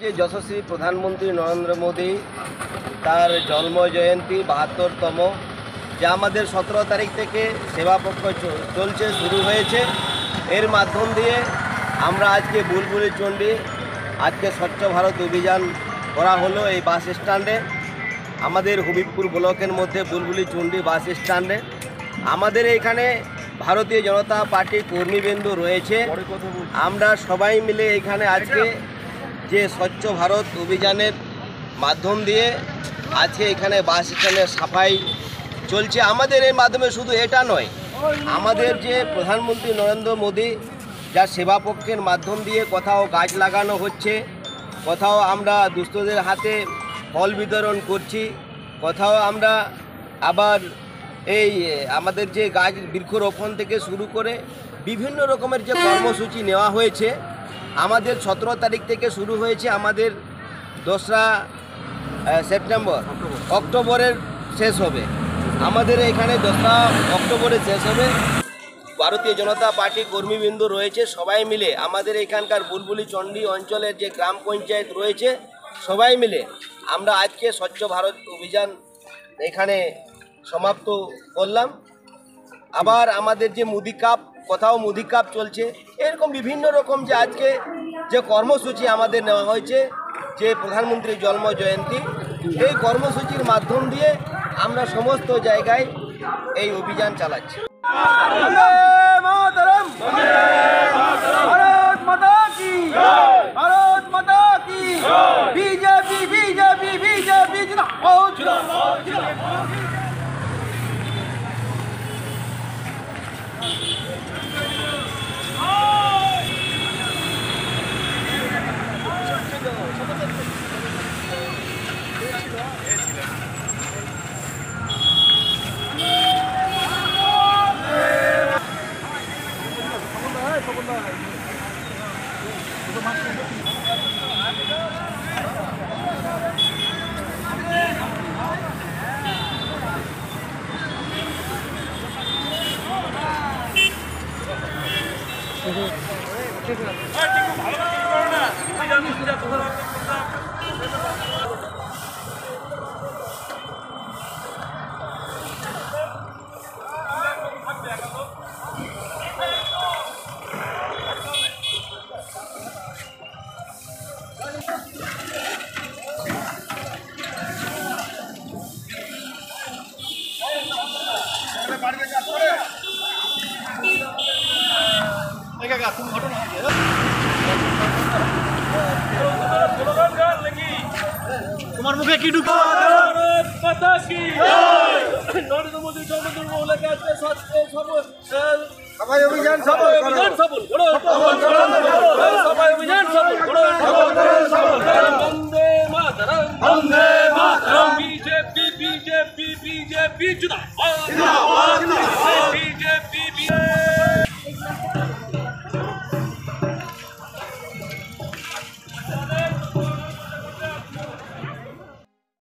যে যশস্বী প্রধানমন্ত্রী নরেন্দ্র মোদী তার জন্ম জয়ন্তী ৭২তম, যা আমাদের ১৭ তারিখ থেকে সেবা পক্ষ চলছে, শুরু হয়েছে। এর মাধ্যম দিয়ে আমরা আজকে বুলবুলি চণ্ডী আজকে স্বচ্ছ ভারত অভিযান করা হলো এই বাস স্ট্যান্ডে, আমাদের হবিবপুর ব্লকের মধ্যে বুলবুলি চণ্ডী বাস স্ট্যান্ডে। আমাদের এখানে ভারতীয় জনতা পার্টি কর্মীবৃন্দ রয়েছে। আমরা সবাই মিলে এখানে আজকে যে স্বচ্ছ ভারত অভিযানের মাধ্যম দিয়ে আজকে এখানে বাস স্ট্যান্ডের সাফাই চলছে। আমাদের এর মাধ্যমে শুধু এটা নয়, আমাদের যে প্রধানমন্ত্রী নরেন্দ্র মোদী যার সেবা পক্ষের মাধ্যম দিয়ে কোথাও গাছ লাগানো হচ্ছে, কোথাও আমরা দুস্থদের হাতে ফল বিতরণ করছি, কোথাও আমরা আবার এই আমাদের যে গাছ বৃক্ষরোপণ থেকে শুরু করে বিভিন্ন রকমের যে কর্মসূচি নেওয়া হয়েছে। আমাদের ১৭ তারিখ থেকে শুরু হয়েছে, আমাদের ২রা অক্টোবরের শেষ হবে। আমাদের এখানে ২রা অক্টোবরে শেষ হবে। ভারতীয় জনতা পার্টি কর্মীবৃন্দ রয়েছে, সবাই মিলে আমাদের এখানকার বুলবুলি চণ্ডী অঞ্চলের যে গ্রাম পঞ্চায়েত রয়েছে, সবাই মিলে আমরা আজকে স্বচ্ছ ভারত অভিযান এখানে সমাপ্ত করলাম। আবার আমাদের যে মুদি কাপ, কোথাও মুদি কাপ চলছে, এরকম বিভিন্ন রকম যে আজকে যে কর্মসূচি আমাদের নেওয়া হয়েছে, যে প্রধানমন্ত্রীর জন্ম জয়ন্তী, এই কর্মসূচির মাধ্যম দিয়ে আমরা সমস্ত জায়গায় এই অভিযান চালাচ্ছি। ভারত মাতা কি, ভারত মাতা কি, বিজেপি বিজেপি বিজেপি জিন্দাবাদ। তোমার মুখে কি ঢুকছে? নরেন্দ্র মোদী সবাই অভিযান সফল, Vande Mataram, Vande Mataram, BJP BJP BJP জিন্দাবাদ।